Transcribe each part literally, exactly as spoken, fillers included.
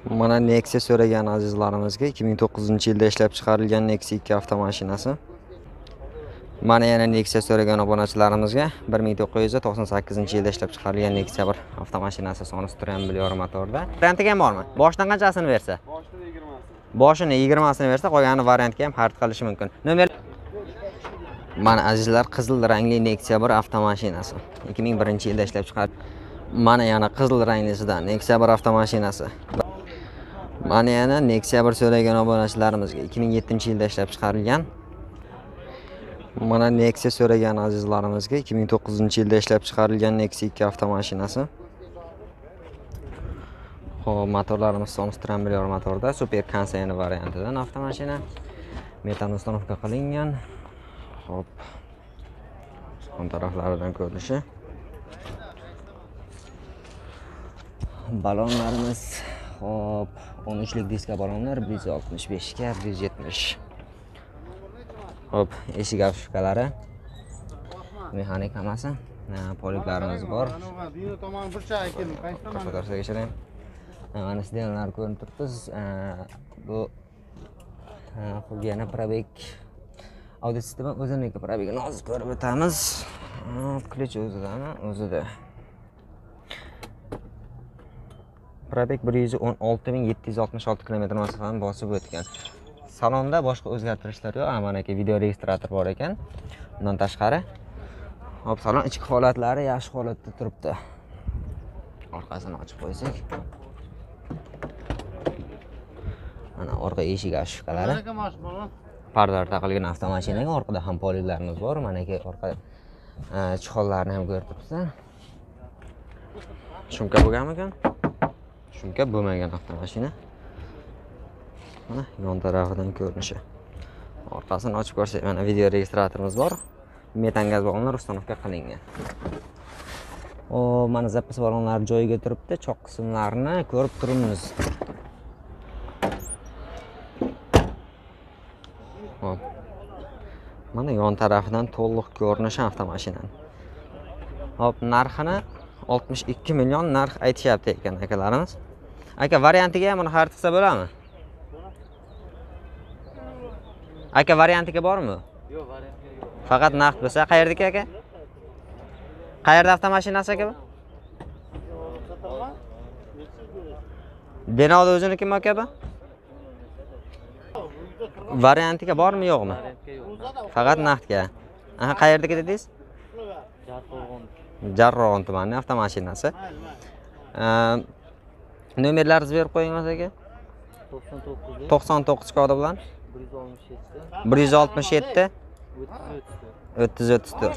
Mana Nexia so'ragan azizlarimizga ikki ming to'qqizinchi yilda ishlab chiqarilgan Nexia ikki avtomashinasi. Mana yana Nexia so'ragan obunachilarimizga bir ming to'qqiz yuz to'qson sakkizinchi yilda ishlab chiqarilgan Nexia bir avtomashinasi soni Stramblior motorda. Variantiga ham bormi? Boshidan qanchasini bersa? Boshida yigirmasi. Boshini yigirmasini bersa, qolganini variantga ham xarid qilishi mumkin. Nomer Mana azizlar, qizil rangli Nexia bir avtomashinasi. ikki ming birinchi yilda ishlab chiqarilgan. Mana yana qizil ranglisidan Nexia bir avtomashinasi. Mana yana Nexia bir so'ragan obunachilarimizga ikki ming yettinchi yilda ishlab chiqarilgan. Mana Nexia so'ragan azizlarimizga ikki ming to'qqizinchi yilda ishlab chiqarilgan Nexia ikki avtomashinasi. Xo'p, motorlarimiz soni Stramblior motorda, super konseyner variantidan avtomashina. Metan ustanovka qilingan. Xo'p. Son taraflaridan ko'rinishi. Balonlarimiz hop o'n uchlik diska balonlar bir yuz oltmish besh ga bir yuz yetmish. Hop, eshik afishkalari. Mexanik hammasi. Poliklarimiz bor. Fotografiya kechirayim. Mana sizlar ko'rib turibsiz. Bu yana probek audio sistema o'ziniki probegini hozir ko'rib o'tamiz. Klech o'zidami? O'zida. Probek bir yuz o'n olti ming yetti yuz oltmish olti kilometr masofani bosib o'tgan. Salonda boshqa o'zgartirishlar yo'q. Mana aka video registrator bor ekan. Undan tashqari hop, salon ichki holatlari yaxshi holatda turibdi. Orqasini ochib qo'ysak. Mana orqa eshik ashkalari. Pardalar taqilgan avtomashinaga orqada ham poliklarimiz bor. Mana aka orqa chiqollarni ham ko'rib turibsizlar. Shumka bo'lganmikan? Shumka bo'lmagan avtomashina. Mana yon tarafidan ko'rinishi. Orqasini ochib ko'rsak, mana video registratorimiz bor. Metan gaz balonlar ustanovka qilingan. O, mana zapas balonlari joyiga turibdi. Choq qismlarini ko'rib turibmiz. Hop. Mana yon tarafidan to'liq ko'rinishi avtomashinaning. Hop, narxini oltmish ikki million narx aytishyapti ekan akalarimiz. Aka, variantiga ham buni xarid qilsa bo'ladimi? Aka, variantiga bormi? Yo'q, variantiga yo'q. Faqat naqd bo'lsa, qayerdaki aka? Qayerda avtomashinasi aka bu? Denovda o'zinikimi aka bu? Variantiga bormi, yo'qmi? Variantga yo'q. Faqat naqdga. Aha, qayerdagi dedingiz? Jarqo'g'on. Jarqo'g'on tumanining avtomashinasi. Nomerlaringizni berib qo'yingiz aka. to'qson to'qqiz kodi bilan bir yuz oltmish yetti o'ttiz o'ttiz to'rt.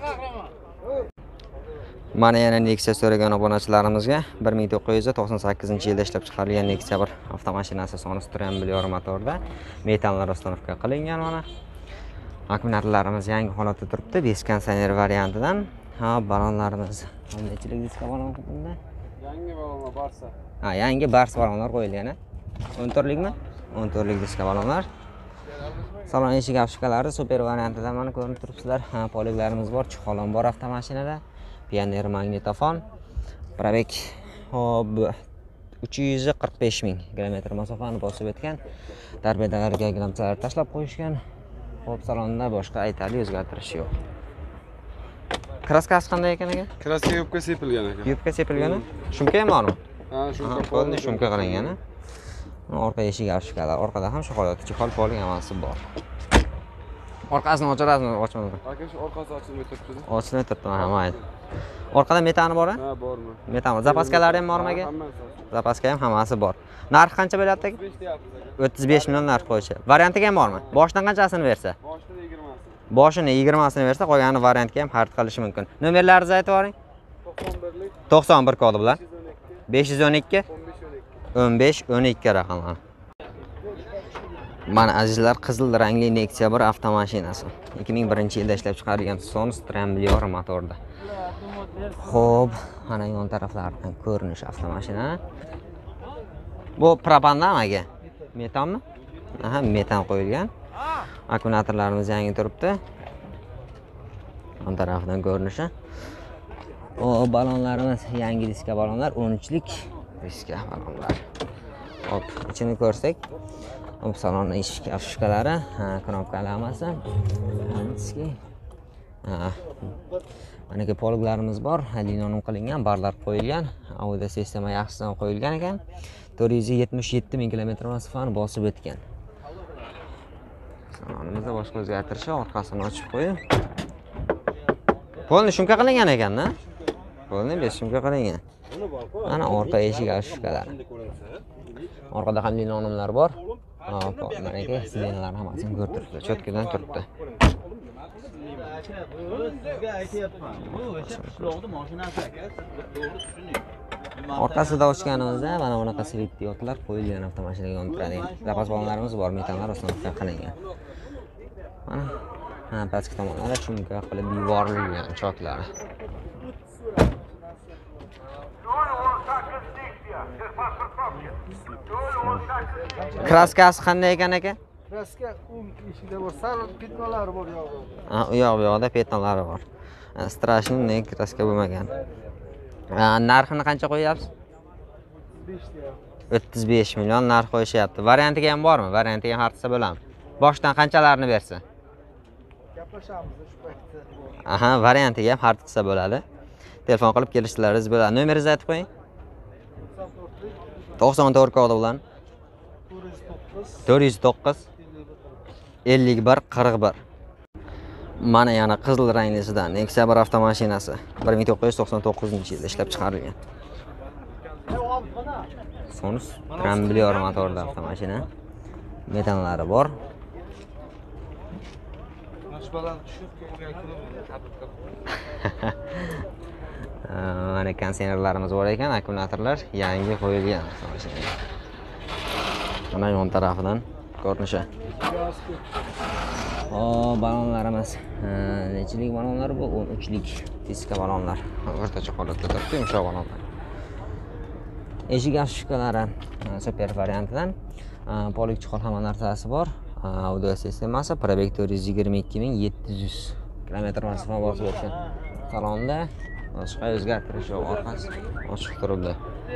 Mana yana Nexia so'ragan obunachilarimizga bir ming to'qqiz yuz to'qson sakkizinchi yilda ishlab chiqarilgan Nexia bir avtomashinasi soni Stramblior motorda. Metanlar ustanovka qilingan mana. Akkumulyatorlarimiz yangi holatda turibdi, besh konseyner variantidan. Ha, balonlarimiz nechilik diska balon bunda? Yangi balonlar Barsa. Ha, yangi Bars balonlar qo'yilgan. o'n to'rtlikmi? o'n to'rtlik diska balonlar. Salon eshik afishkalari super variantida mana ko'rib turibsizlar. Ha, poliklarimiz bor, chiqolon bor avtomashinada. Pioneer magnitofon. Probek hop uch yuz qirq besh ming kilometr masofani bosib o'tgan. Darbedalarga gramchalar tashlab qo'yishgan. Hop, salonda boshqa aytarli o'zgartirish yo'q. Kraskasi qanday ekan aka? Kraska yubka sepilgan ekan. Yubka sepilgani? Shumka ham bormi? Ha, shumka qo'lni shumka qilingan. Orqa eshik afishkalar, orqada ham shokolat chihol polik hammasi bor. Orqasini ochasizmi, ochmaymi? Aka, shu orqasi ochilmay turibdi. Ochilmay turibdi, ha, mayli. Orqada metani bor-a? Ha, bormi? Metan. Zapaskalari ham bormi aka? Hammasi. Zapaska ham hammasi bor. Narx qancha bo'lyapti aka? o'ttiz besh million narx qo'yishi. Variantiga ham bormi? Boshidan qanchasini bersa? Boshida yigirmasi. Boshini yigirmasini bersa, qolganini variantga ham xarid qilishi mumkin. Nomerlaringizni aytib yuboring. to'qson birlik to'qson bir kodi bilan besh yuz o'n ikki o'n besh o'n ikki raqamlar. Mana azizlar, qizil rangli Nexia bir avtomashinasi. ikki ming birinchi yilda ishlab chiqarilgan Son Stramblior motorda. Xo'p, mana yon taraflaridan ko'rinish avtomashina. Bu propandami aka? Metanmi? Aha, metan qo'yilgan. Akkumulyatorlarimiz yangi turibdi. Yon tarafidan ko'rinishi. O balonlarimiz yangi diska balonlar, o'n uchlik diska balonlar. Hop, ichini ko'rsak. Hop, salonni eshik afishkalari, ha, knopkali hammasi. Hamski. Ha. Mana ki polglarimiz bor, linoleum qilingan, barlar qo'yilgan, audio sistema yaxshidan qo'yilgan ekan. to'rt yuz yetmish yetti ming kilometr masofani bosib o'tgan. Salonimizda boshqa o'zgartirish, orqasini ochib qo'yib. Polni shumka qilingan ekan-da. Polni besh shumka qilingan. Mana orqa eshik afishkalari. Orqada ham linoleumlar bor. Hop, mana ki sidenalar hammasini ko'rib turibdi, cho'tkadan turibdi. Orqasida ochganimizda mana bunaqa svetdiodlar qo'yilgan avtomashinaga yonib turadi. Zapas balonlarimiz bor, metallar ustiga qilingan. Mana ha, pastki tomonlari shumka qilib yuborilgan choklari. Kraskasi qanday ekan aka? Kraska u ishida bor, sal petnolari bor yo'g'i. Ha, u yoq bu yoqda petnolari bor. Strashniy kraska bo'lmagan. Narxini qancha qo'yapsiz? o'ttiz besh million narx qo'yishyapti. Variantiga ham bormi? Variantiga har qilsa bo'lami? Boshdan qanchalarni bersa? Gaplashamiz shu paytda. Aha, variantiga ham har qilsa bo'ladi. Telefon qilib kelishlaringiz bo'ladi. Nomeringizni aytib qo'ying. to'qson to'rt kodi bilan to'rt yuz to'qqiz ellik bir qirq bir. Mana yana qizil ranglisidan Nexia bir avtomashinasi bir ming to'qqiz yuz to'qson to'qqizinchi yilda ishlab chiqarilgan. Sonus Tramblior motorli avtomashina. Metallari bor. Mana konservlarimiz bor ekan, akkumulyatorlar yangi qo'yilgan avtomashinaga. Mana yon tarafidan ko'rinishi. O, balonlarimiz. Nechilik balonlar bu? o'n uchlik diska balonlar. O'rtacha holatda turibdi, yumshoq balonlar. Eshik afishkalari super variantidan. Polik chiqol hamma narsasi bor. Audio sistemasi probeg to'rt yuz yigirma ikki ming yetti yuz kilometr masofa bosib o'tgan. Salonda boshqa o'zgartirish yo'q, orqasi ochiq turibdi.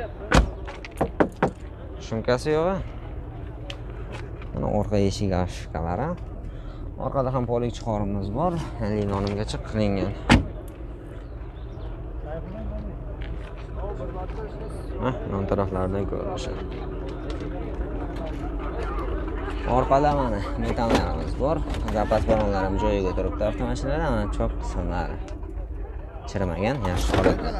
Shumkasi yo'q. Mana orqa eshik afishkalari. Orqada ham polik chiqorimiz bor, linoleumgacha qilingan. Ha, yon taraflarda ko'rinishi. Orqada mana metallarimiz bor. Zapas balonlarimiz joyiga turibdi avtomashinada, mana chok qismlari chirimagan, yaxshi holatda.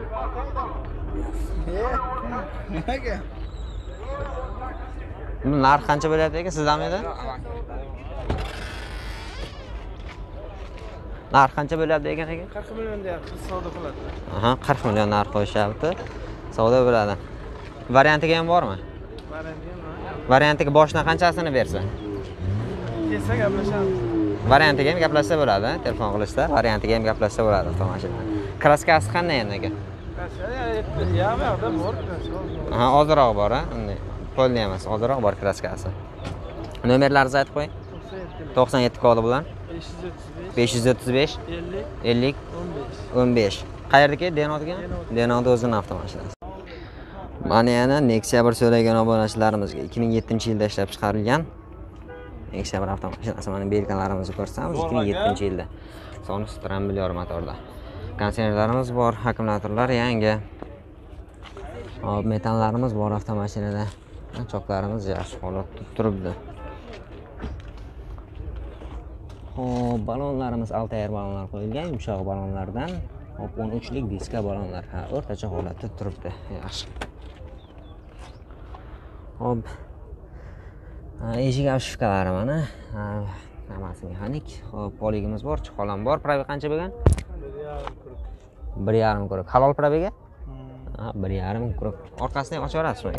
Buni narx qancha bo'lyapti aka, sizdan edi? Narx qancha bo'lyapti ekan aka? qirq million deyapti, savdo qiladi. Aha, qirq million narx qo'yishyapti. Savdo bo'ladi. Variantiga ham bormi? Variantiga. Variantiga boshdan qanchasini bersa? Kelsa gaplashamiz. Variantiga ham gaplashsa bo'ladi, telefon qilishda. Variantiga ham gaplashsa bo'ladi avtomashina. Kraskasi qanday endi aka? Kraska ya yoqda bor. Aha, ozroq bor, ha? Unday. Polni emas, ozroq bor kraskasi. Nomerlaringizni aytib qo'ying. to'qson yetti kodi bilan besh yuz o'ttiz besh ellik o'n besh. Qayerdagi? Denodga? Denod o'zining avtomashinasi. Mana yana Nexia bir so'ragan obunachilarimizga ikki ming yettinchi yilda ishlab chiqarilgan Nexia bir avtomashinasi. Mana belgilarimizni ko'rsamiz, ikki ming yettinchi yilda. Sonus Tramblior motorda. Konservlarimiz bor, akkumulyatorlar yangi. Hop, metallarimiz bor avtomashinada. Choklarimiz yaxshi holatda turibdi. Hop, balonlarimiz Altair balonlar qo'yilgan, yumshoq balonlardan. Hop, o'n uchlik diska balonlar. Ha, o'rtacha holatda turibdi. Yaxshi. Hop. Eshik afishkalari mana. Hammasi mexanik. Hop, poligimiz bor, chiqol ham bor. Probeg qancha bo'lgan? bir yarim krok. Halol probega? Ha, bir yarim krok. Orqasini ochib berasiz shunga.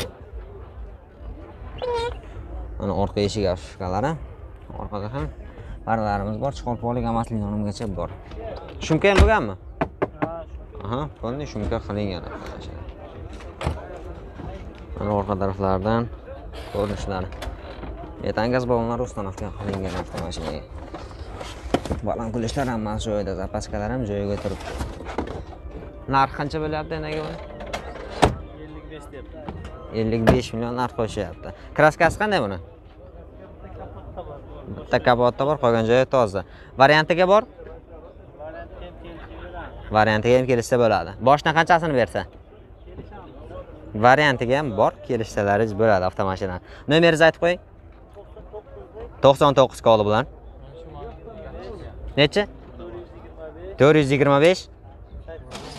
Mana orqa eshik afishkalari. Orqada ham barlarimiz bor, chiqol polig hammasi linoleumgacha bor. Shumka ham bo'lganmi? Aha, polni shumka qilingan avtomashina. Mana orqa taraflardan ko'rinishlari. Metan gaz balonlari ustanovka qilingan avtomashinaga. Baland kulishlar hammasi joyida, zapaskalar ham joyiga turibdi. Narx qancha bo'lyapti endi aka buni? ellik besh deyapti. ellik besh million narx qo'shyapti. Kraskasi qanday buni? Bitta kapotda bor, qolgan joyi toza. Variantiga bor? Variantiga ham kelishsa bo'ladi. Boshdan qanchasini bersa? Variantiga ham bor, kelishsalaringiz bo'ladi avtomashina. Nomeringizni aytib qo'ying. to'qson to'qqiz kodi bilan. Necha? to'rt yuz yigirma besh.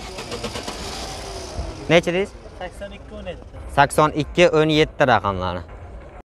Necha deysiz? sakson ikki o'n yetti raqamlari.